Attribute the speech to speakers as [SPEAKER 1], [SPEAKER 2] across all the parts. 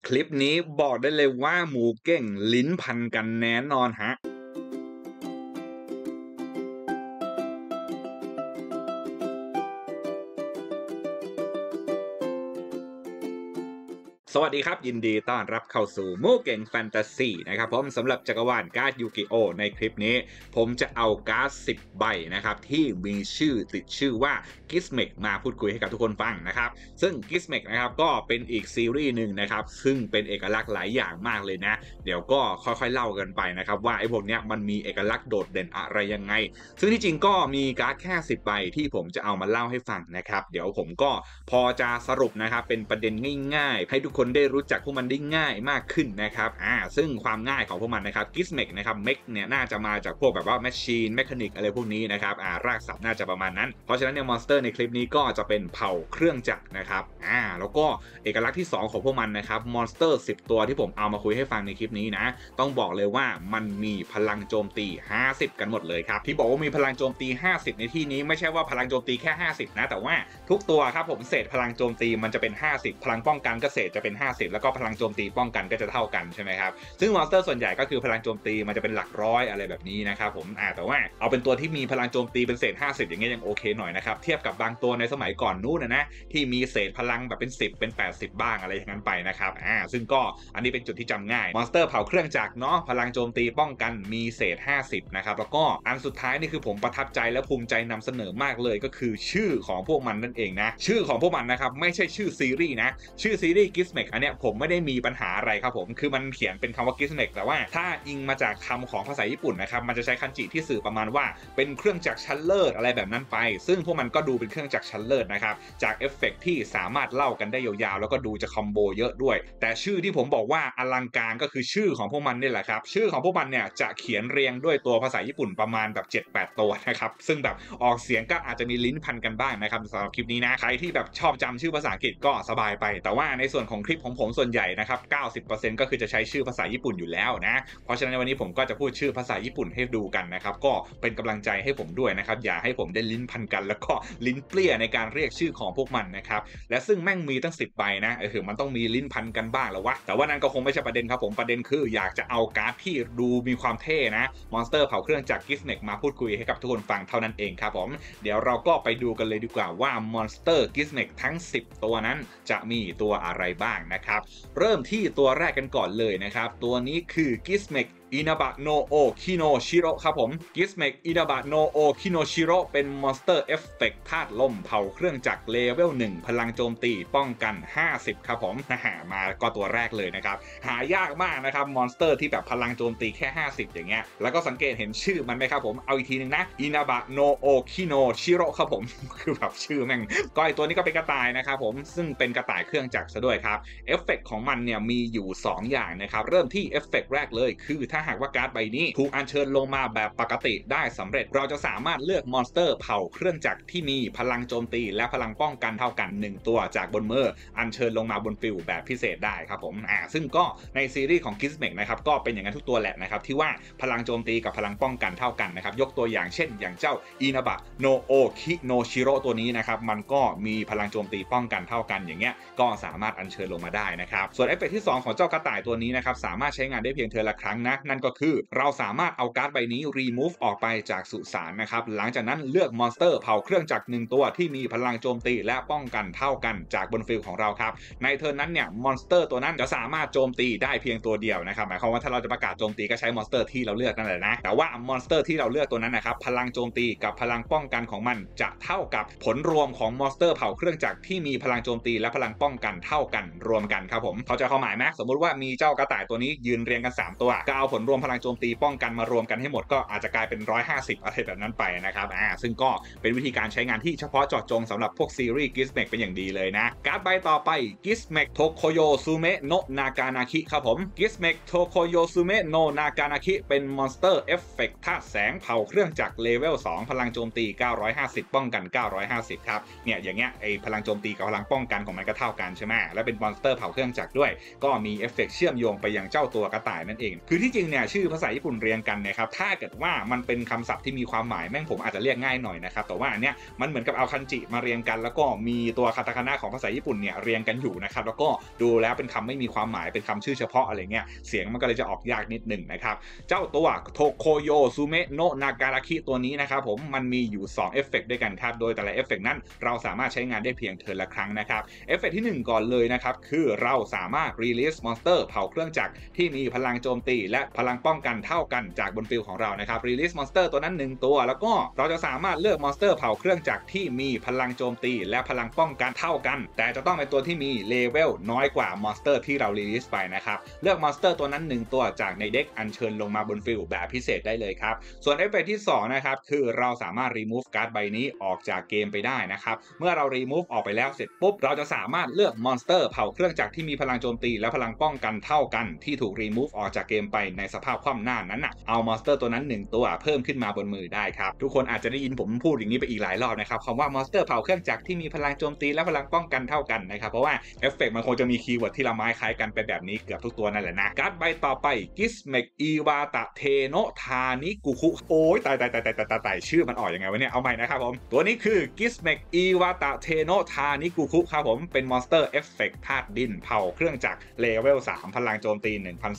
[SPEAKER 1] คลิปนี้บอกได้เลยว่าหมูเก่งลิ้นพันกันแน่นอนฮะสวัสดีครับยินดีต้อนรับเข้าสู่หมูเก่งแฟนตาซีนะครับผมสำหรับจักรวาลการ์ดยูกิโอในคลิปนี้ผมจะเอาการ์ด10 ใบนะครับที่มีชื่อติดชื่อว่ากิสเมกมาพูดคุยให้กับทุกคนฟังนะครับซึ่งกิสเมกนะครับก็เป็นอีกซีรีส์หนึ่งนะครับซึ่งเป็นเอกลักษณ์หลายอย่างมากเลยนะเดี๋ยวก็ค่อยๆเล่ากันไปนะครับว่าไอ้พวกเนี้ยมันมีเอกลักษณ์โดดเด่นอะไรยังไงซึ่งที่จริงก็มีการ์ดแค่10 ใบที่ผมจะเอามาเล่าให้ฟังนะครับเดี๋ยวผมก็พอจะสรุปนะครับเป็นประเด็นง่ายๆให้ทุกคนได้รู้จักพวกมันได้ง่ายมากขึ้นนะครับซึ่งความง่ายของพวกมันนะครับกิสเมกนะครับเมกเนี่ยน่าจะมาจากพวกแบบว่าแมชชีนแมคานิกอะไรพวกนี้นะครับรากศัพท์น่าจะประมาณนั้นเพราะฉะนั้นเนี่ยมอนสเตอร์ในคลิปนี้ก็จะเป็นเผ่าเครื่องจักรนะครับแล้วก็เอกลักษณ์ที่2ของพวกมันนะครับมอนสเตอร์10 ตัวที่ผมเอามาคุยให้ฟังในคลิปนี้นะต้องบอกเลยว่ามันมีพลังโจมตี50กันหมดเลยครับที่บอกว่ามีพลังโจมตี50ในที่นี้ไม่ใช่ว่าพลังโจมตีแค่50นะแต่ว่าทุกตัวครับผมเศษพลังโจมตีมันจะเป็น50พลังป้องกันก็เศษจะเป็น50แล้วก็พลังโจมตีป้องกันก็จะเท่ากันใช่ไหมครับซึ่งมอนสเตอร์ส่วนใหญ่ก็คือพลังโจมตีมันจะเป็นหลักร้อยอะไรแบบนี้นะครับผมแต่ว่าเอาเป็นตัวที่มีพลังโจมตีเป็นเศษ50อย่างเงี้ยยังโอเคหน่อยนะครับเทียบกับบางตัวในสมัยก่อนนู้นนะที่มีเศษพลังแบบเป็น10เป็น80บ้างอะไรอย่างนั้นไปนะครับซึ่งก็อันนี้เป็นจุดที่จำง่ายมอนสเตอร์เผาเครื่องจักรเนาะพลังโจมตีป้องกันมีเศษ50นะครับแล้วก็อันสุดท้ายนี่คือผมประทับใจและภูมิใจนำเสนอมากเลยก็คือชื่อของพวกมันนั่นเองนะชื่อของพวกมันนะครับไม่ใช่ชื่อซีรีส์นะชื่อซีรีส์กิสเมกอันเนี้ยผมไม่ได้มีปัญหาอะไรครับผมคือมันเขียนเป็นคำว่ากิสเมกแต่ว่าถ้าอิงมาจากคำของภาษาญี่ปุ่นนะครับมันจะใช้คันจิที่สื่อประมาณว่าเป็นเครื่องจักรชั้นเลิศอะไรแบบนั้นไปซึ่งพวกมันก็ดูเป็นเครื่องจักรชั้นเลิศนะครับจากเอฟเฟกต์ที่สามารถเล่ากันได้ยาวๆแล้วก็ดูจะคอมโบเยอะด้วยแต่ชื่อที่ผมบอกว่าอลังการก็คือชื่อของพวกมันนี่แหละครับชื่อของพวกมันเนี่ยจะเขียนเรียงด้วยตัวภาษาญี่ปุ่นประมาณแบบ 7-8 ตัวนะครับซึ่งแบบออกเสียงก็อาจจะมีลิ้นพันกันบ้างนะครับสำหรับคลิปนี้นะใครที่แบบชอบจำชื่อภาษาอังกฤษก็สบายไปแต่ว่าในส่วนของคลิปของผมส่วนใหญ่นะครับ 90% ก็คือจะใช้ชื่อภาษาญี่ปุ่นอยู่แล้วนะเพราะฉะนั้นในวันนี้ผมก็จะพูดชื่อภาษาญี่ปุ่นให้ดูกันนะครับก็เป็นกำลังใจให้ผมด้วยนะครับอย่าให้ผมได้ลิ้นพันกันแล้วก็ลิ้นเปรี้ยในการเรียกชื่อของพวกมันนะครับและซึ่งแม่งมีตั้ง10 ใบนะมันต้องมีลิ้นพันกันบ้างแล้ววะแต่ว่านั้นก็คงไม่ใช่ประเด็นครับผมประเด็นคืออยากจะเอาการ์ดที่ดูมีความเท่นะมอนสเตอร์เผาเครื่องจากกิสเมกมาพูดคุยให้กับทุกคนฟังเท่านั้นเองครับผมเดี๋ยวเราก็ไปดูกันเลยดีกว่าว่ามอนสเตอร์กิสเมกทั้ง10 ตัวนั้นจะมีตัวอะไรบ้างนะครับเริ่มที่ตัวแรกกันก่อนเลยนะครับตัวนี้คือกิสเมกอินาบะโนโอคิโนชิโร่ครับผมกิสเมกอินาบะโนโอคิโนชิโร่เป็นมอนสเตอร์เอฟเฟกต์ธาตุลมเผาเครื่องจักรเลเวล1พลังโจมตีป้องกัน50ครับผมมาก็ตัวแรกเลยนะครับหายากมากนะครับมอนสเตอร์ที่แบบพลังโจมตีแค่50อย่างเงี้ยแล้วก็สังเกตเห็นชื่อมันไหมครับผมเอาอีกทีนึงนะอินาบะโนโอคิโนชิโร่ครับผมคือแบบชื่อแม่งก็ไอตัวนี้ก็เป็นกระต่ายนะครับผมซึ่งเป็นกระต่ายเครื่องจักรซะด้วยครับเอฟเฟกต์ของมันเนี่ยมีอยู่2อย่างนะครับเริ่มที่เอฟเฟกต์แรกเลยคือถ้าหากว่าการ์ดใบนี้ถูกอัญเชิญลงมาแบบปกติได้สำเร็จเราจะสามารถเลือกมอนสเตอร์เผาเครื่องจักรที่มีพลังโจมตีและพลังป้องกันเท่ากัน1ตัวจากบนมืออัญเชิญลงมาบนฟิลแบบพิเศษได้ครับผมซึ่งก็ในซีรีส์ของกิสเมกนะครับก็เป็นอย่างนั้นทุกตัวแหละนะครับที่ว่าพลังโจมตีกับพลังป้องกันเท่ากันนะครับยกตัวอย่างเช่นอย่างเจ้าอินาบะโนโอคิโนชิโร่ตัวนี้นะครับมันก็มีพลังโจมตีป้องกันเท่ากันอย่างเงี้ยก็สามารถอัญเชิญลงมาได้นะครับส่วนเอฟเฟกต์ที่2ของเจ้ากระต่ายตัวนี้นะครับสามารถใช้งานได้เพียงเทอละครั้งนะนั่นก็คือเราสามารถเอาการ์ดใบนี้ remove ออกไปจากสุสานนะครับหลังจากนั้นเลือกมอนสเตอร์เผาเครื่องจักร1ตัวที่มีพลังโจมตีและป้องกันเท่ากันจากบนฟิลของเราครับในเทิร์นนั้นเนี่ยมอนสเตอร์ตัวนั้นจะสามารถโจมตีได้เพียงตัวเดียวนะครับหมายความว่าถ้าเราจะประกาศโจมตีก็ใช้มอนสเตอร์ที่เราเลือกนั่นแหละนะแต่ว่ามอนสเตอร์ที่เราเลือกตัวนั้นนะครับพลังโจมตีกับพลังป้องกันของมันจะเท่ากับผลรวมของมอนสเตอร์เผาเครื่องจักรที่มีพลังโจมตีและพลังป้องกันเท่ากันรวมกันครับผมเขาจะความหมายไหมสมมุติว่ามีเจ้ากระต่ายตัวนี้ยืนเรียงกัน3ตัวก็เอาผลรวมพลังโจมตีป้องกันมารวมกันให้หมดก็อาจจะกลายเป็น150อะไรแบบนั้นไปนะครับซึ่งก็เป็นวิธีการใช้งานที่เฉพาะเจาะจงสำหรับพวกซีรีส์กิสเมกเป็นอย่างดีเลยนะการ์ดใบต่อไปกิสเมกโทโคโยซูเมะโนะนากานาคิครับผมกิสเมกโทโคโยซูเมะโนะนากานาคิเป็นมอนสเตอร์เอฟเฟกต์ธาตุแสงเผาเครื่องจักรเลเวล2พลังโจมตี950ป้องกัน950ครับเนี่ยอย่างเงี้ยไอพลังโจมตีกับพลังป้องกันของมันก็เท่ากันใช่ไหมและเป็นมอนสเตอร์เผาเครื่องจักรด้วยก็มีเอฟเฟกต์เชื่อมโยงไปยังเจ้าตัวกระต่ายนั่นเองคือที่จริงงๆเนี่ยชื่อภาษาญี่ปุ่นเรียงกันนะครับถ้าเกิดว่ามันเป็นคำศัพท์ที่มีความหมายแม่งผมอาจจะเรียกง่ายหน่อยนะครับแต่ว่าอันเนี้ยมันเหมือนกับเอาคันจิมาเรียงกันแล้วก็มีตัวคาตาคานะของภาษาญี่ปุ่นเนี่ยเรียงกันอยู่นะครับแล้วก็ดูแล้วเป็นคำไม่มีความหมายเป็นคำชื่อเฉพาะอะไรเงี้ยเสียงมันก็เลยจะออกยากนิดหนึ่งนะครับเจ้าตัวโทโคโยซูเมะโนะนาการาคิตัวนี้นะครับผมมันมีอยู่2เอฟเฟกต์ด้วยกันครับโดยแต่ละเอฟเฟกต์นั้นเราสามารถใช้งานได้เพียงเทิร์นละครั้งนะครับเอฟเฟกต์ที่1ก่อนเลยนะครับคือเราสามารถ release monster เผาเครื่องจักรที่มีพลังโจมตีและพลังป้องกันเท่ากันจากบนฟิลของเรานะครับ release monster ตัวนั้น1ตัวแล้วก็เราจะสามารถเลือก monster เผาเครื่องจักรที่มีพลังโจมตีและพลังป้องกันเท่ากันแต่จะต้องเป็นตัวที่มีเลเวลน้อยกว่า monster ที่เรา release ไปนะครับเลือก monster ตัวนั้น1ตัวจากในเด็กอัญเชิญลงมาบนฟิลแบบพิเศษได้เลยครับส่วนเอฟเฟกต์ที่2นะครับคือเราสามารถ remove การ์ดใบนี้ออกจากเกมไปได้นะครับเมื่อเรา remove ออกไปแล้วเสร็จปุ๊บเราจะสามารถเลือก monster เผาเครื่องจักรที่มีพลังโจมตีและพลังป้องกันเท่ากันที่ถูก remove ออกจากเกมไปในสภาพคว่ำหน้านั้นเอา monster ตัวนั้น1ตัวเพิ่มขึ้นมาบนมือได้ครับทุกคนอาจจะได้ยินผมพูดอย่างนี้ไปอีกหลายรอบนะครับคำว่า monster เผาเครื่องจักรที่มีพลังโจมตีและพลังป้องกันเท่ากันนะครับเพราะว่าเอฟเฟกต์มันคงจะมีคีย์เวิร์ดที่ละไม้คล้ายกันไปแบบนี้เกือบทุกตัวนั่นแหละนะการ์ดใบต่อไป Gizmek Iwata Teno Taniguku โอ้ยตายชื่อมันออกยังไงวะเนี่ยเอาใหม่นะครับผมตัวนี้คือ Gizmek Iwata Teno Taniguku ครับผมเป็นมอนสเตอร์เอฟเฟกต์ธาตุดินเผาเครื่องจักรเลเวล3พลังโจมตี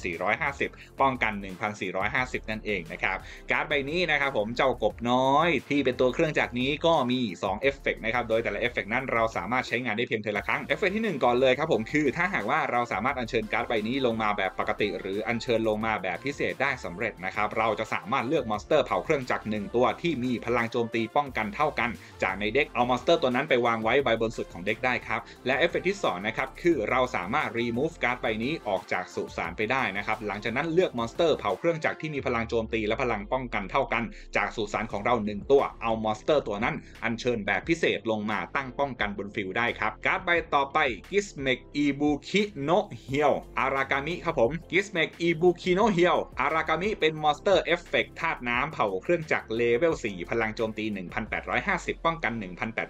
[SPEAKER 1] 1,450 ป้องกัน 1,450 นั่นเองนะครับการ์ดใบนี้นะครับผมเจ้ากบน้อยที่เป็นตัวเครื่องจักรนี้ก็มี2เอฟเฟกต์นะครับโดยแต่ละเอฟเฟกต์นั้นเราสามารถใช้งานได้เพียงเทอละครั้งเอฟเฟกต์ที่1ก่อนเลยครับผมคือถ้าหากว่าเราสามารถอัญเชิญการ์ดใบนี้ลงมาแบบปกติหรืออัญเชิญลงมาแบบพิเศษได้สำเร็จนะครับเราจะสามารถเลือกมอนสเตอร์เผาเครื่องจักร1ตัวที่มีพลังโจมตีป้องกันเท่ากันจากในเด็กเอามอนสเตอร์ตัวนั้นไปวางไว้ใบบนสุดของเด็กได้ครับและเอฟเฟกต์ที่2นะครับคือเราสามารถ remove การ์ดใบนี้ออกจากสุสานไปได้นะครับหลังจากนั้นเลือกมอนสเตอร์เผาเครื่องจักรที่มีพลังโจมตีและพลังป้องกันเท่ากันจากสุสานของเรา1ตัวเอามอนสเตอร์ตัวนั้นอัญเชิญแบบพิเศษลงมาตั้งป้องกันบนฟิลได้ครับการ์ดใบต่อไป Gizmek Ibuki no Hyo Aragami ครับผม Gizmek Ibuki no Hyo Aragami เป็นมอนสเตอร์เอฟเฟกต์ธาตุน้ำเผาเครื่องจักรเลเวล4พลังโจมตี 1,850 ป้องกัน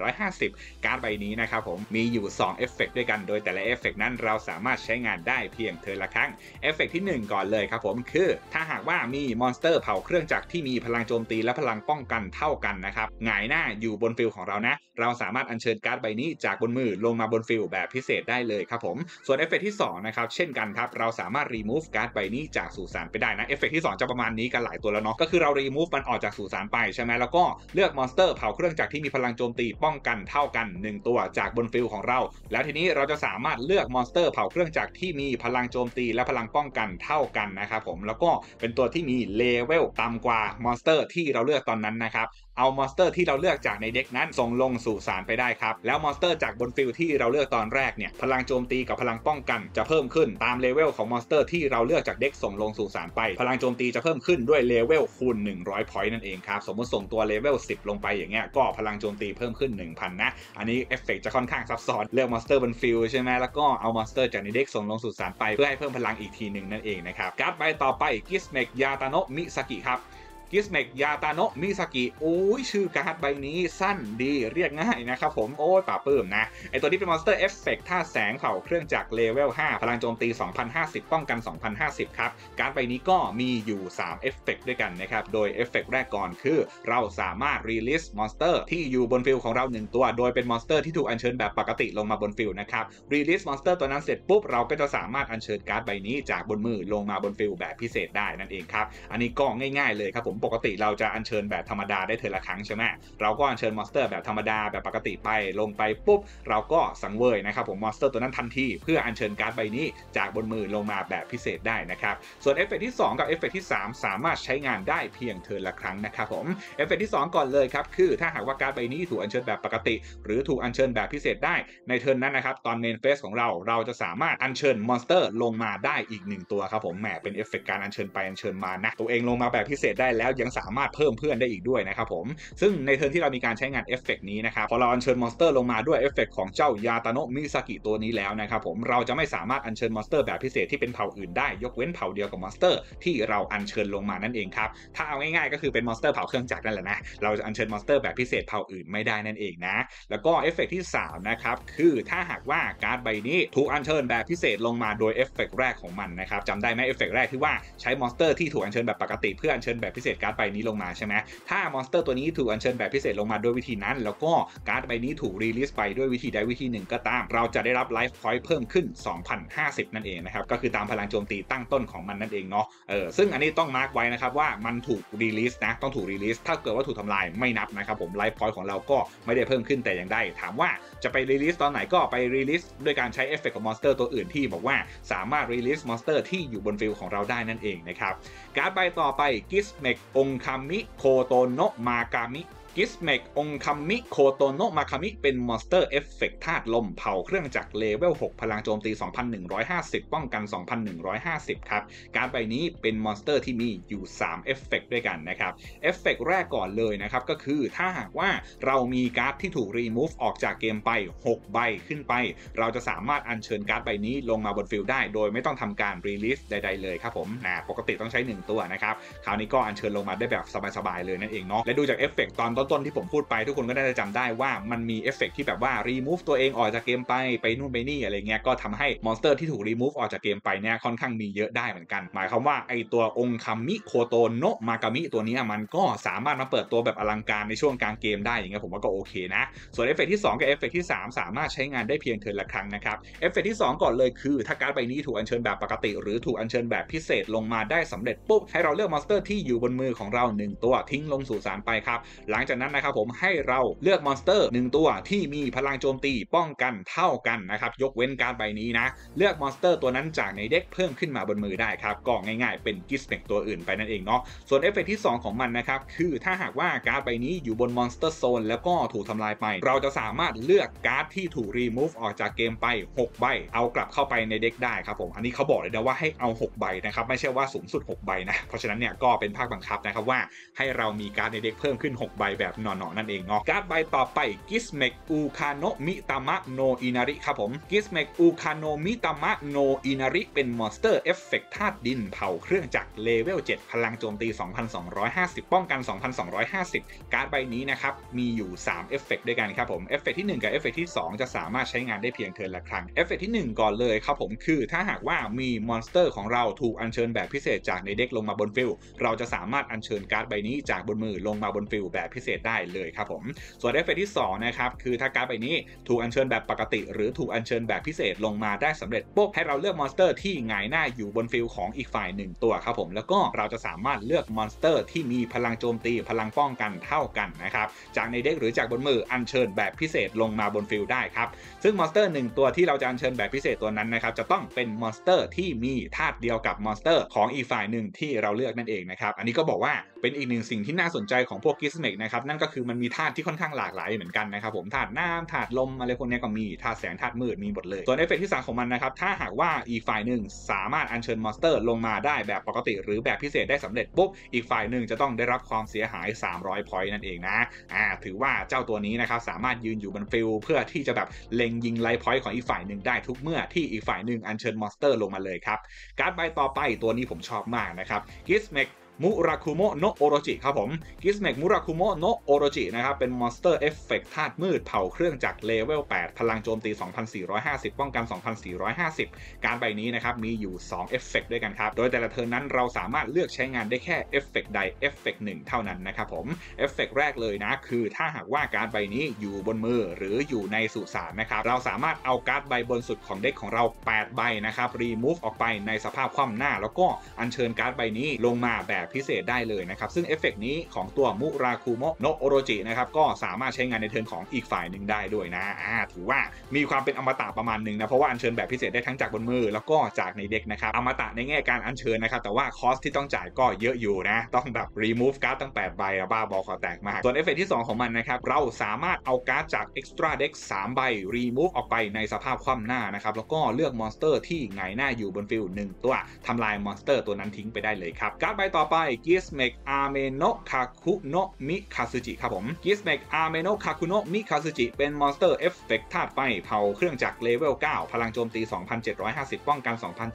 [SPEAKER 1] 1,850 การ์ดใบนี้นะครับผมมีอยู่2เอฟเฟกต์ด้วยกันโดยแต่ละเอฟเฟกต์นั้นเราสามารถใช้งานได้เพียงเทิร์นละครั้งเอฟเฟกต์ที่1ก่อนเลยครับผมคือถ้าหากว่ามีมอนสเตอร์เผาเครื่องจักรที่มีพลังโจมตีและพลังป้องกันเท่ากันนะครับหงายหน้าอยู่บนฟิลของเรานะเราสามารถอัญเชิญการ์ดใบนี้จากบนมือลงมาบนฟิลแบบพิเศษได้เลยครับผมส่วนเอฟเฟกต์ที่2นะครับเช่นกันครับเราสามารถ remove การ์ดใบนี้จากสุสานไปได้นะเอฟเฟกต์ที่2จะประมาณนี้กันหลายตัวแล้วเนาะก็คือเรา remove มันออกจากสุสานไปใช่ไหมแล้วก็เลือกมอนสเตอร์เผาเครื่องจักรที่มีพลังโจมตีป้องกันเท่ากัน1ตัวจากบนฟิลของเราแล้วทีนี้เราจะสามารถเลือกมอนสเตอร์เผาเครื่องจักรที่มีพลังโจมตีและพลังป้องกันเท่ากันนะครับผมแล้วก็เป็นตัวที่มีเลเวลต่ำกว่ามอนสเตอร์ที่เราเลือกตอนนั้นนะครับเอามอนสเตอร์ที่เราเลือกจากในเด็กนั้นส่งลงสู่สารไปได้ครับแล้วมอนสเตอร์จากบนฟิลที่เราเลือกตอนแรกเนี่ยพลังโจมตีกับพลังป้องกันจะเพิ่มขึ้นตามเลเวลของมอนสเตอร์ที่เราเลือกจากเด็กส่งลงสู่สารไปพลังโจมตีจะเพิ่มขึ้นด้วยเลเวลคูณ100 point นั่นเองครับสมมติส่งตัวเลเวล10ลงไปอย่างเงี้ยก็พลังโจมตีเพิ่มขึ้น 1,000 นะอันนี้เอฟเฟกต์จะค่อนข้างซับซ้อนเลือกมอนสเตอร์บนฟิลใช่ไหมแล้วก็เอามอนสเตอร์จากในเด็กส่งลงสู่สารไปเพื่อให้เพิ่มพลังอีกทีหนึ่งนั่นเองนะครับการ์ดใบต่อไป Gizmek Yatano Misaki ครับGizmek Yatano Misaki โอ้ยชื่อการ์ดใบนี้สั้นดีเรียกง่ายนะครับผมโอ้ยป่าปื้มนะไอตัวนี้เป็นมอนสเตอร์เอฟเฟกต์ท่าแสงเผาเครื่องจักรเลเวล5พลังโจมตี 2,050 ป้องกัน 2,050 ครับการ์ดใบนี้ก็มีอยู่3เอฟเฟกต์ด้วยกันนะครับโดยเอฟเฟกต์แรกก่อนคือเราสามารถ release มอนสเตอร์ที่อยู่บนฟิลของเรา1ตัวโดยเป็นมอนสเตอร์ที่ถูกอัญเชิญแบบปกติลงมาบนฟิลนะครับ release มอนสเตอร์ตัวนั้นเสร็จปุ๊บเราก็จะสามารถอัญเชิญการ์ดใบนี้จากบนมือลงมาบนฟิลแบบพิเศษได้นั่นเองครับอันนี้ก็ง่ายๆเลยครับผมปกติเราจะอัญเชิญแบบธรรมดาได้เทอละครั้งใช่ไหมเราก็อัญเชิญมอนสเตอร์แบบธรรมดาแบบปกติไปลงไปปุ๊บเราก็สังเวยนะครับผมมอนสเตอร์ตัวนั้นทันทีเพื่ออัญเชิญการ์ดใบนี้จากบนมือลงมาแบบพิเศษได้นะครับส่วนเอฟเฟกต์ที่2กับเอฟเฟกต์ที่3สามารถใช้งานได้เพียงเทิร์นละครั้งนะครับผมเอฟเฟกต์ที่2ก่อนเลยครับคือถ้าหากว่าการ์ดใบนี้ถูกอัญเชิญแบบปกติหรือถูกอัญเชิญแบบพิเศษได้ในเทิร์นนั้นนะครับตอนเมนเฟสของเราจะสามารถอัญเชิญมอนสเตอร์ลงมาได้อีก1ตัวครับผมแหมเป็นเอฟเฟกต์การอัญเชิญไปอัญเชิญมานะตัวเองลงมาแบบพิเศษได้แล้วแล้วยังสามารถเพิ่มเพื่อนได้อีกด้วยนะครับผมซึ่งในเทิร์นที่เรามีการใช้งานเอฟเฟกต์นี้นะครับพอเราอัญเชิญมอนสเตอร์ลงมาด้วยเอฟเฟกต์ของเจ้ายาตาโนะมิซากิตัวนี้แล้วนะครับผมเราจะไม่สามารถอัญเชิญมอนสเตอร์แบบพิเศษที่เป็นเผ่าอื่นได้ยกเว้นเผ่าเดียวกับมอนสเตอร์ที่เราอัญเชิญลงมานั่นเองครับถ้าเอาง่ายๆก็คือเป็นมอนสเตอร์เผ่าเครื่องจักรนั่นแหละนะเราจะอัญเชิญมอนสเตอร์แบบพิเศษเผ่าอื่นไม่ได้นั่นเองนะแล้วก็เอฟเฟกต์ที่3นะครับคือถ้าหากว่าการ์ดใบนี้ถูกอัญเชิญแบบพิเศษลงมาโดยเอฟเฟกต์แรกของมันนะครับจำได้ไหมเอฟเฟกต์แรกที่ว่าใช้มอนสเตอร์ที่ถูกอัญเชิญแบบปกติเพื่ออัญเชิญแบบพิเศษการ์ดใบนี้ลงมาใช่ไหมถ้ามอนสเตอร์ตัวนี้ถูกอัญเชิญแบบพิเศษลงมาด้วยวิธีนั้นแล้วก็การ์ดใบนี้ถูกรีลิสไปด้วยวิธีใดวิธีหนึ่งก็ตามเราจะได้รับไลฟ์พอยต์เพิ่มขึ้น 2,050 นั่นเองนะครับก็คือตามพลังโจมตีตั้งต้นของมันนั่นเองเนาะซึ่งอันนี้ต้องมาร์กไว้นะครับว่ามันถูกรีลิสนะต้องถูกรีลิสถ้าเกิดว่าถูกทำลายไม่นับนะครับผมไลฟ์พอยต์ของเราก็ไม่ได้เพิ่มขึ้นแต่อย่างใดถามว่าจะไปรีลิสตอนไหนก็ไปรีลิสด้วยการใช้เอฟเฟกต์ของมอนสเตอร์ตัวอื่นที่บอกว่าสามารถรีลิสมอนสเตอร์ที่อยู่บนฟิลของเราได้นั่นเองนะครับการ์ดใบต่อไปกิสเมกองคามิโคโตโนะมากามิกิสเมกองคามิโคโตโนะมาคามิเป็นมอนสเตอร์เอฟเฟกต์ธาตุลมเผาเครื่องจักรเลเวล 6 พลังโจมตี 2,150 ป้องกัน 2,150 ครับการ์ดใบนี้เป็นมอนสเตอร์ที่มีอยู่3เอฟเฟกต์ด้วยกันนะครับเอฟเฟกต์แรกก่อนเลยนะครับก็คือถ้าหากว่าเรามีการ์ดที่ถูกรีมูฟออกจากเกมไป6ใบขึ้นไปเราจะสามารถอัญเชิญการ์ดใบนี้ลงมาบนฟิลได้โดยไม่ต้องทำการรีลิสใดๆเลยครับผมปกติต้องใช้1ตัวนะครับคราวนี้ก็อัญเชิญลงมาได้แบบสบายๆเลยนั่นเองเนาะและดูจากเอฟเฟกต์ตอนต้นๆที่ผมพูดไปทุกคนก็น่าจะจำได้ว่ามันมีเอฟเฟกต์ที่แบบว่ารีมูฟตัวเองออกจากเกมไปนู่นไปนี่อะไรเงี้ยก็ทำให้มอนสเตอร์ที่ถูกรีมูฟออกจากเกมไปเนี่ยค่อนข้างมีเยอะได้เหมือนกันหมายความว่าไอตัวองคามิโคโตโนะมากามิตัวนี้มันก็สามารถมาเปิดตัวแบบอลังการในช่วงกลางเกมได้อย่างเงี้ยผมว่าก็โอเคนะส่วนเอฟเฟกต์ที่2กับเอฟเฟกต์ที่3สามารถใช้งานได้เพียงเทิร์นละครั้งนะครับเอฟเฟกต์ที่2ก่อนเลยคือถ้าการ์ดใบนี้ถูกอัญเชิญแบบปกติหรือถูกอัญเชิญแบบพิเศษลงมาได้สำเร็จปุ๊บให้เราเลือกมอนสเตอร์ที่อยู่บนมือของเรา1ตัวทิ้งลงสู่สารไปครับหลังจากนั้นนะครับผมให้เราเลือกมอนสเตอร์1ตัวที่มีพลังโจมตีป้องกันเท่ากันนะครับยกเว้นการ์ดใบนี้นะเลือกมอนสเตอร์ตัวนั้นจากในเด็กเพิ่มขึ้นมาบนมือได้ครับก็ง่ายๆเป็นกิสเมกตัวอื่นไปนั่นเองเนาะส่วนเอฟเฟกต์ที่2ของมันนะครับคือถ้าหากว่าการ์ดใบนี้อยู่บนมอนสเตอร์โซนแล้วก็ถูกทำลายไปเราจะสามารถเลือกการ์ดที่ถูกรีมูฟออกจากเกมไป6ใบเอากลับเข้าไปในเด็กได้ครับผมอันนี้เขาบอกเลยนะว่าให้เอา6ใบนะครับไม่ใช่ว่าสูงสุด6ใบนะเพราะฉะนั้นเนี่ยก็เป็นภาคบังคับนะครับว่าให้เรามีการ์ดในเด็กเพิ่มขึ้น6ใบแบบหน่อๆนั่นเองเนาะการ์ดใบต่อไปกิสเมกอูคาโนะมิตามะโนอินาริครับผมกิสเมกอูคาโนะมิตามะโนอินาริเป็นมอนสเตอร์เอฟเฟกต์ธาตุดินเผาเครื่องจักรเลเวล 7 พลังโจมตี 2,250 ป้องกัน 2,250 การ์ดใบนี้นะครับมีอยู่3เอฟเฟกต์ด้วยกันครับผมเอฟเฟกต์ที่1กับเอฟเฟกต์ที่2จะสามารถใช้งานได้เพียงเทิร์นละครั้งเอฟเฟกต์ที่1ก่อนเลยครับผมคือถ้าหากว่ามีมอนสเตอร์ของเราถูกอัญเชิญแบบพิเศษจากในเด็กลงมาบนฟิลเราจะสามารถอัญเชิญการ์ดใบนี้จากบนมือลงมาบนฟิลแบบพิเศษได้เลยครับผมส่วนเอฟเฟกต์ที่2นะครับคือถ้าการ์ดใบนี้ถูกอัญเชิญแบบปกติหรือถูกอัญเชิญแบบพิเศษลงมาได้สำเร็จปุ๊บให้เราเลือกมอนสเตอร์ที่หงายหน้าอยู่บนฟิลของอีกฝ่าย1ตัวครับผมแล้วก็เราจะสามารถเลือกมอนสเตอร์ที่มีพลังโจมตีพลังป้องกันเท่ากันนะครับจากในเด็กหรือจากบนมืออัญเชิญแบบพิเศษลงมาบนฟิลได้ครับซึ่งมอนสเตอร์1ตัวที่เราจะอัญเชิญแบบพิเศษตัวนั้นนะครับจะต้องเป็นมอนสเตอร์ที่มีธาตุเดียวกับมอนสเตอร์ของอีกฝ่ายหนึ่งที่เราเลือกนั่นเองนะครับอันนี้ก็บอกว่าเป็นอีกหนึ่งสิ่งที่น่าสนใจของพวกกิสเมกนะครับนั่นก็คือมันมีธาตุที่ค่อนข้างหลากหลายเหมือนกันนะครับผมธาตุน้ำธาตุลมอะไรพวกนี้ก็มีธาตุแสงธาตุมืดมีหมดเลยส่วนเอฟเฟกต์ที่3ของมันนะครับถ้าหากว่าอีกฝ่ายหนึ่งสามารถอัญเชิญมอนสเตอร์ลงมาได้แบบปกติหรือแบบพิเศษได้สำเร็จปุ๊บอีกฝ่ายหนึ่งจะต้องได้รับความเสียหาย300 พอยต์นั่นเองนะถือว่าเจ้าตัวนี้นะครับสามารถยืนอยู่บนฟิลเพื่อที่จะแบบเล็งยิงไลฟ์พอยต์ของอีกฝ่ายหนึ่งได้ทุกเมื่อที่อีกฝ่ายหนึ่งอัญเชิญมอนสเตอร์ลงมาเลยครับการ์ดใบต่อไปตัวนี้ผมชอบมากนะครับกิสเมกมุราคุโมะโนะโอโรจิครับผมกิสเมกมุราคุโมะโนะโอโรจินะครับเป็นมอนสเตอร์เอฟเฟกต์ธาตุมืดเผาเครื่องจักรเลเวล 8 พลังโจมตี 2,450 ป้องกัน 2,450 การใบนี้นะครับมีอยู่2เอฟเฟกต์ด้วยกันครับโดยแต่ละเทิร์นนั้นเราสามารถเลือกใช้งานได้แค่เอฟเฟกต์ใดเอฟเฟกต์1เท่านั้นนะครับผมเอฟเฟกต์แรกเลยนะคือถ้าหากว่าการ์ดใบนี้อยู่บนมือหรืออยู่ในสุสานนะครับเราสามารถเอาการ์ดใบบนสุดของเด็กของเรา8ใบนะครับรีมูฟออกไปในสภาพคว่ำหน้าแล้วก็อัญเชิญการ์ดใบนี้ลงมาแบบพิเศษได้เลยนะครับซึ่งเอฟเฟกต์นี้ของตัวมุราคุโมะโนะโอโรจินะครับก็สามารถใช้งานในเทิร์นของอีกฝ่ายหนึ่งได้ด้วยนะถือว่ามีความเป็นอมตะประมาณหนึ่งนะเพราะว่าอัญเชิญแบบพิเศษได้ทั้งจากบนมือแล้วก็จากในเด็กนะครับอมตะในแง่การอัญเชิญนะครับแต่ว่าคอสที่ต้องจ่ายก็เยอะอยู่นะต้องแบบรีมูฟการ์ดตั้ง8ใบบ้าบอคอแตกมากส่วนเอฟเฟกต์ที่2ของมันนะครับเราสามารถเอาการ์ดจาก Extra Deck 3ใบรีมูฟออกไปในสภาพคว่ำหน้านะครับแล้วก็เลือกมอนสเตอร์ที่หงายหน้าอยู่บนฟิล1ตัวทำลายมอนสเตอร์ตัวนั้นทิ้งไปได้เลยครับการ์ดใบต่อไป Gizmek Ameno Kakuno Mikazuchi ครับผม Gizmek Ameno Kakuno Mikazuchi เป็นมอนสเตอร์เอฟเฟกต์ธาตุไฟเผาเครื่องจักรเลเวล 9 พลังโจมตี 2,750 ป้องกัน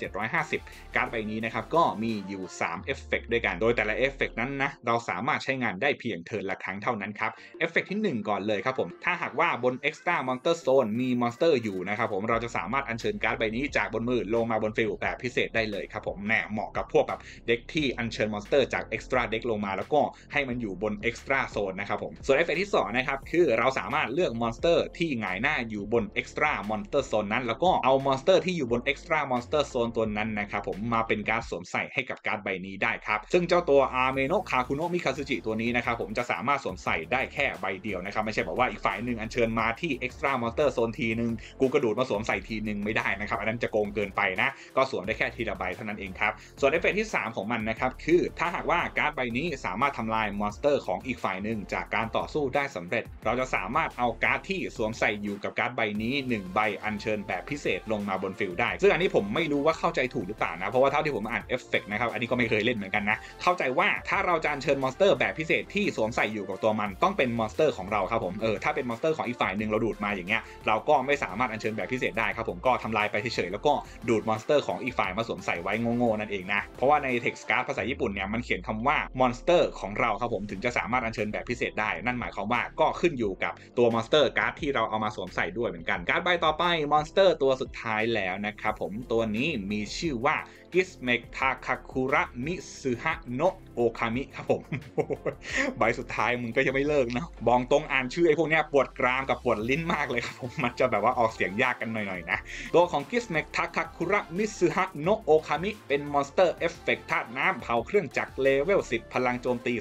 [SPEAKER 1] 2,750 การ์ดใบนี้นะครับก็มีอยู่3เอฟเฟกต์ด้วยกันโดยแต่ละเอฟเฟกต์นั้นนะเราสามารถใช้งานได้เพียงเทิร์นละครั้งเท่านั้นครับเอฟเฟกต์ที่1ก่อนเลยครับผมถ้าหากว่าบน Extra Monster Zone มีมอนสเตอร์อยู่นะครับผมเราจะสามารถอัญเชิญการ์ดใบนี้จากบนมือลงมาบนฟิลด์แบบพิเศษได้เลยครับผมแน่เหมาะกับพวกแบบเด็กที่อัญเชิญมอนสเตอร์จาก Extra Deck ลงมาแล้วก็ให้มันอยู่บน Extra Zone นะครับผมส่วนเอฟเฟกต์ที่2นะครับคือเราสามารถเลือกมอนสเตอร์ที่หงายหน้าอยู่บน Extra Monster Zone นั้นแล้วก็เอามอนสเตอร์ที่อยู่บน Extra Monster Zone ตัวนั้นนะครับผมมาเป็นการ์ดสวมใส่ให้กับการ์ดใบนี้ได้ครับซึ่งเจ้าตัว Ameno Kakuno Mikazuchi ตัวนี้นะครับผมจะสามารถสวมใส่ได้แค่ใบเดียวนะครับไม่ใช่บอกว่าอีกฝ่ายหนึ่งอัญเชิญมาที่ Extra Monster Zone ทีนึงกูกระโดดมาสวมใส่ทีนึงไม่ได้นะครับอันนั้นจะโกงเกินไปนะก็สวมได้แค่ทีละใบเท่านั้นเองครับส่วนเอฟเฟกต์ที่3ของมันนะครับคือถ้าหากว่าการ์ดใบนี้สามารถทำลายมอนสเตอร์ของอีกฝ่ายหนึ่งจากการต่อสู้ได้สำเร็จเราจะสามารถเอาการ์ดที่สวมใส่อยู่กับการ์ดใบนี้1ใบอัญเชิญแบบพิเศษลงมาบนฟิลด์ได้ซึ่งอันนี้ผมไม่รู้ว่าเข้าใจถูกหรือเปล่านะเพราะว่าเท่าที่ผมอ่านเอฟเฟกต์นะครับอันนี้ก็ไม่เคยเล่นเหมือนกันนะเข้าใจว่าถ้าเราจะอัญเชิญมอนสเตอร์แบบพิเศษที่สวมใส่อยู่กับตัวมันต้องเป็นมอนสเตอร์ของเราครับผมถ้าเป็นมอนสเตอร์ของอีกฝ่ายหนึ่งเราดูดมาอย่างเงี้ยเราก็ไม่สามารถอัญเชิญแบบพิเศษได้ครับผมก็ทำลายไปเฉยๆแล้วก็ดูดมอนสเตอร์ของอีกฝ่ายมาสวมใส่ไว้โง่ๆนั่นเองนะเพราะว่าในเท็กซ์การ์ดภาษาญี่ปุ่นเนี่ยมันเขียนคำว่ามอนสเตอร์ของเราครับผมถึงจะสามารถอัญเชิญแบบพิเศษได้นั่นหมายความว่าก็ขึ้นอยู่กับตัวมอนสเตอร์การ์ดที่เราเอามาสวมใส่ด้วยเหมือนกันการ์ดใบต่อไปมอนสเตอร์ตัวสุดท้ายแล้วนะครับผมตัวนี้มีชื่อว่า Gizmek Takakura Mitsuha no Okami ครับผม ใบสุดท้ายมึงก็ยังไม่เลิกนะบองตรงอ่านชื่อไอ้พวกเนี้ยปวดกรามกับปวดลิ้นมากเลยครับผมมันจะแบบว่าออกเสียงยากกันหน่อยๆนะตัวของ Gizmek Takakura Mitsuha no Okami เป็นมอนสเตอร์เอฟเฟกต์ธาตุน้ำเผาเครื่องจักรเลเวล 10 พลังโจมตี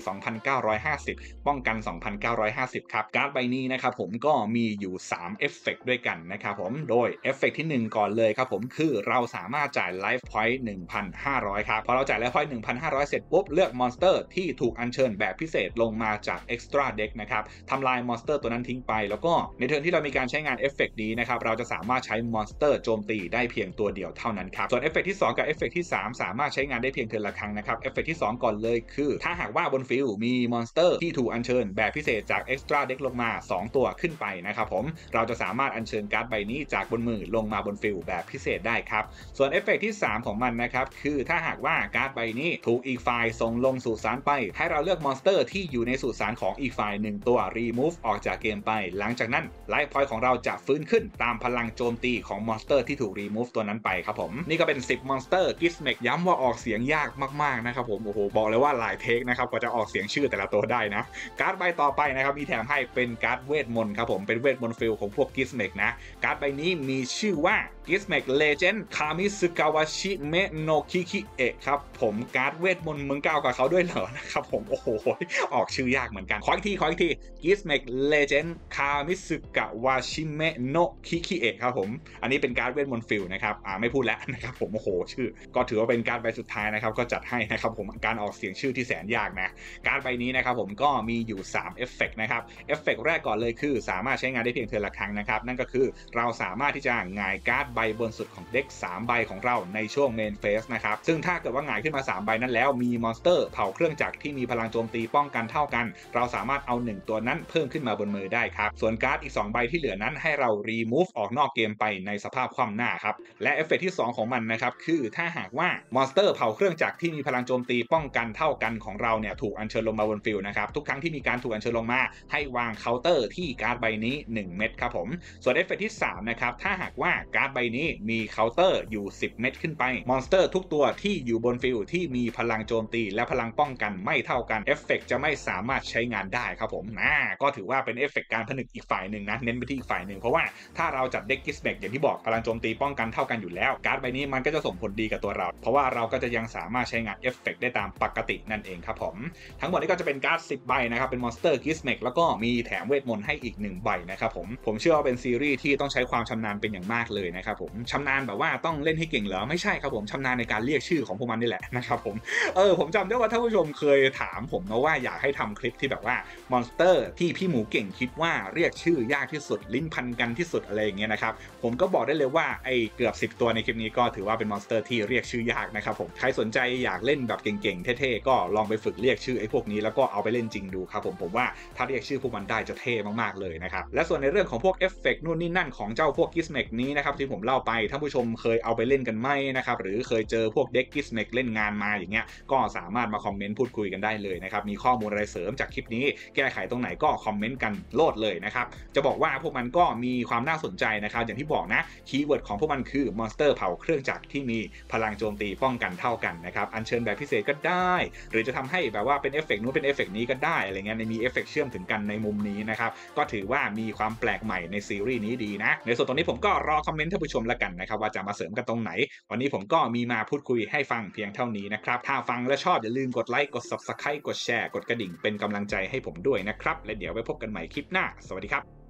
[SPEAKER 1] 2,950 ป้องกัน 2,950 ครับการ์ดใบนี้นะครับผมก็มีอยู่3เอฟเฟกต์ด้วยกันนะครับผมโดยเอฟเฟกต์ที่1ก่อนเลยครับผมคือเราสามารถจ่ายไลฟ์พอยต์ 1,500 ครับพอเราจ่ายไลฟ์พอยต์ 1,500 เสร็จปุ๊บเลือกมอนสเตอร์ที่ถูกอัญเชิญแบบพิเศษลงมาจาก Extra Deck นะครับทำลายมอนสเตอร์ตัวนั้นทิ้งไปแล้วก็ในเทิร์นที่เรามีการใช้งานเอฟเฟกต์นี้นะครับเราจะสามารถใช้มอนสเตอร์โจมตีได้เพียงตัวเดียวเท่านั้นครับส่วนเอฟเฟกต์ที่2กับเอฟเฟกต์ที่3สามารถใช้งานได้เพียงเทิร์นละครั้งนะครับเอฟเฟกต์ที่2ก่อนเลยคือถ้าหากว่าบนฟิลด์มีมอนสเตอร์ที่ถูกอัญเชิญแบบพิเศษจาก Extra Deck ลงมา2ตัวขึ้นไปนะครับผมเราจะสามารถอัญเชิญการ์ดใบนี้จากบนมือลงมาบนฟิลด์แบบพิเศษได้ครับส่วนเอฟเฟกต์ที่3ของมันนะครับคือถ้าหากว่าการ์ดใบนี้ถูกอีกฝ่ายส่งลงสู่สารไปให้เราเลือกมอนสเตอร์ที่อยู่ในสุสานของอีกฝ่าย1ตัว remove ออกจากเกมไปหลังจากนั้นไลฟ์พอยต์ของเราจะฟื้นขึ้นตามพลังโจมตีของมอนสเตอร์ที่ถูก remove ตัวนั้นไปครับผมนี่ก็เป็น10มอนสเตอร์ Gizmek ย้ำว่าออกเสียงยากมากๆนะครับผมโอ้โหบอกเลยว่าหลายเทคนะครับกว่าจะออกเสียงชื่อแต่ละตัวได้นะการ์ดใบต่อไปนะครับมีแถมให้เป็นการ์ดเวทมนต์ครับผมเป็นเวทมนต์ฟิลของพวก Gizmek นะการ์ดใบนี้มีชื่อว่า Gizmek Legend Kamisukawashime no Kikie ครับผมการ์ดเวทมนต์มึงก้าวกับเขาด้วยเหรอนะครับผมโอ้โหออกชื่อยากเหมือนกันขออีกที Gizmek Legend Kamisukawashime no Kikie ครับผมอันนี้เป็นการ์ดเวทมนต์ฟิลนะครับไม่พูดแล้วนะครับผมโอ้โหชื่อก็ถือว่าเป็นการ์ดใบสุดท้ายนะครับก็จัดให้นะครับผมการออกเสียงชื่อที่แสนยากนะการ์ดใบนี้นะครับผมก็มีอยู่3เอฟเฟกต์นะครับเอฟเฟกต์แรกก่อนเลยคือสามารถใช้งานได้เพียงเทื่อละครั้งนะครับนั่นก็คือเราสามารถที่จะหงายการ์ดใบบนสุดของเด็ก3ใบของเราในช่วงเมนเฟสนะครับซึ่งถ้าเกิดว่าหงายขึ้นมา3ใบนั้นแล้วมีมอนสเตอร์เผาเครื่องจักรที่มีพลังโจมตีป้องกันเท่ากันเราสามารถเอา1ตัวนั้นเพิ่มขึ้นมาบนมือได้ครับส่วนการ์ดอีก2ใบที่เหลือนั้นให้เรา remove ออกนอกเกมไปในสภาพคว่ำหน้าครับและเอฟเฟกต์ที่2ของมันนะครับคือถ้าหากว่ามอนสเตอร์เผาเครื่องจักรที่มีพลังโจมตีป้องกันเท่ากันของเราเนี่ยถูกอัญเชิญลงมาบนฟิลด์นะครับทุกครั้งที่มีการถูกอัญเชิญลงมาให้วางเคาน์เตอร์ที่การ์ดใบนี้1เม็ดครับผมส่วนเอฟเฟกต์ที่3นะครับถ้าหากว่าการ์ดใบนี้มีเคาน์เตอร์อยู่10เม็ดขึ้นไปมอนสเตอร์ทุกตัวที่อยู่บนฟิลด์ที่มีพลังโจมตีและพลังป้องกันไม่เท่ากันเอฟเฟกต์จะไม่สามารถใช้งานได้ครับผมก็ถือว่าเป็นเอฟเฟกต์การผนึกอีกฝ่ายหนึ่งนะเน้นไปที่อีกฝ่ายหนึ่งเพราะว่าถ้าเราจัดเด็ก Gizmek อย่างที่บอกพลังโจมตีป้องกันเท่ากันอยู่แล้วการ์ดใบนี้มันก็จะส่งผลดีกับตัวเราเพราะว่าเราก็จะยังสามารถใช้งานเอฟเฟกต์ได้ตามปกตินั่นเองครับผมทั้งหมดนี้ก็จะเป็นการ์ด10ใบนะครับเป็นมอนสเตอร์ Gizmek แล้วก็มีแถมเวทมนต์ให้อีก1ใบนะครับผมเชื่อว่าเป็นซีรีส์ที่ต้องใช้ความชำนาญเป็นอย่างมากเลยนะครับผมชำนาญแบบว่าต้องเล่นให้เก่งเหรอไม่ใช่ครับผมชำำนาญในการเรียกชื่อของพวกมันนี่แหละนะครับผมผมจำได้ว่าท่านผู้ชมเคยถามผมนะว่าอยากให้ทำคลิปที่แบบว่ามอนสเตอร์ที่พี่หมูเก่งคิดว่าเรียกชื่อยากที่สุดลิ้นพันกันที่สุดอะไรอย่างเงี้ยนะครับผมก็บอกได้เลยว่าไอ้เกือบ10ตัวในคลิปนี้ก็ถือว่าเป็นมอนสเตอร์ที่เรียกชื่อยากนะครับผมใครสนใจอยากเล่นแบบเก่งๆเท่ๆก็ลองไปฝึกเรียกชื่อไอ้พวกนี้แล้วก็เอาไปเล่นจริงดูครับผมว่าถ้าเรียกชื่อพวกมันได้จะเท่มากๆเลยนะครับและส่วนในเรื่องของพวกเอฟเฟกต์นู่นนี่นั่นของเจ้าพวกกิสเมกนี้นะครับที่ผมเล่าไปท่านผู้ชมเคยเอาไปเล่นกันไหมนะครับหรือเคยเจอพวกเด็กกิสเมกเล่นงานมาอย่างเงี้ยก็สามารถมาคอมเมนต์พูดคุยกันได้เลยนะครับมีข้อมูลอะไรเสริมจากคลิปนี้แก้ไขตรงไหนก็คอมเมนต์กันโลดเลยนะครับจะบอกว่าพวกมันก็มีความน่าสนใจนะครับอย่างที่บอกนะคีย์เวิร์ดของพวกมันคือมอนสเตอร์เผาเครื่องจักรที่มีพลังโจมตีป้องกันเท่ากันนะครับอัญเชิญแบบพิเศษก็ได้หรือจะทำให้แบบว่าเป็นเอฟเฟกต์นู้นเป็นเอฟเฟกต์นี้ก็ได้อะไรเงี้ยมีเอฟเฟกต์เชื่อมถึงกันในมุมนี้นะครับก็ถือว่ามีความแปลกใหม่ในซีรีส์นี้ดีนะในส่วนตรงนี้ผมก็รอคอมเมนต์ท่านผู้ชมแล้วกันนะครับว่าจะมาเสริมกันตรงไหนวันนี้ผมก็มีมาพูดคุยให้ฟังเพียงเท่านี้นะครับถ้าฟังและชอบอย่าลืมกดไลค์กด Subscribe กดแชร์กดกระดิ่งเป็นกำลังใจให้ผมด้วยนะครับและเดี๋ยวไว้พบกันใหม่คลิปหน้าสวัสดีครับ